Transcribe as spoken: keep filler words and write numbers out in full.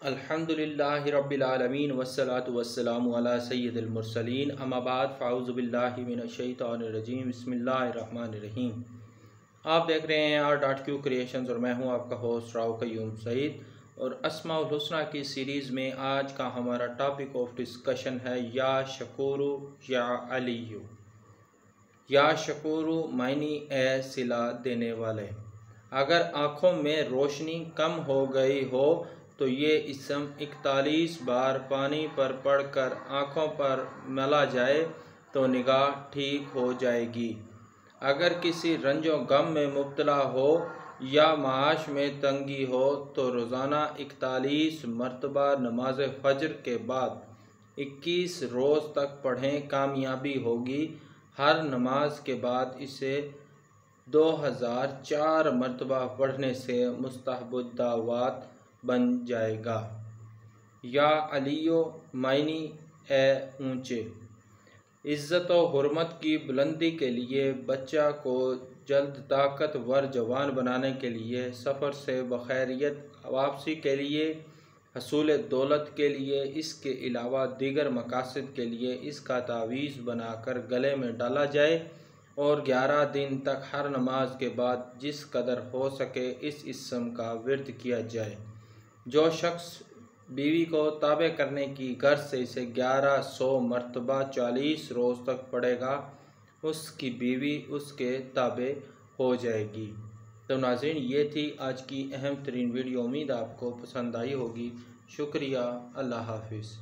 अल्हम्दुलिल्लाहि रब्बिल आलमीन वस्सलातु वस्सलामु अला सय्यिदिल मुरसलीन अम्मा बाद फ़अऊज़ु बिल्लाहि मिनश शैतानिर रजीम बिस्मिल्लाहिर रहमानिर रहीम। आप देख रहे हैं आर डॉट क्यू क्रिएशंस और मैं हूं आपका होस्ट राव कयूम सईद। और अस्माउलहुस्ना की सीरीज़ में आज का हमारा टॉपिक ऑफ डिस्कशन है याशकोर याली। याशकोर मायनी ए सिला देने वाले। अगर आँखों में रोशनी कम हो गई हो तो ये इसम इकतालीस बार पानी पर पढ़कर आँखों पर मला जाए तो निगाह ठीक हो जाएगी। अगर किसी रंजो गम में मुब्तला हो या माश में तंगी हो तो रोज़ाना इकतालीस मरतबा नमाज फजर के बाद इक्कीस रोज़ तक पढ़ें, कामयाबी होगी। हर नमाज के बाद इसे दो हज़ार चार मरतबा पढ़ने से मुस्तहबुद्दावात बन जाएगा। या अलियो मायनी ए ऊँचे। इज़्ज़त व हुर्मत की बुलंदी के लिए, बच्चा को जल्द ताकतवर जवान बनाने के लिए, सफ़र से बखैरियत वापसी के लिए, हसूल दौलत के लिए, इसके अलावा दीगर मकासद के लिए इसका तावीज़ बनाकर गले में डाला जाए और ग्यारह दिन तक हर नमाज के बाद जिस कदर हो सके इस इस्म का विर्द किया जाए। जो शख्स बीवी को ताबे करने की गर्ज से इसे ग्यारह सौ मरतबा चालीस रोज़ तक पड़ेगा, उसकी बीवी उसके ताबे हो जाएगी। तो नाज़रीन, ये थी आज की अहम तरीन वीडियो। उम्मीद आपको पसंद आई होगी। शुक्रिया। अल्लाह हाफिज़।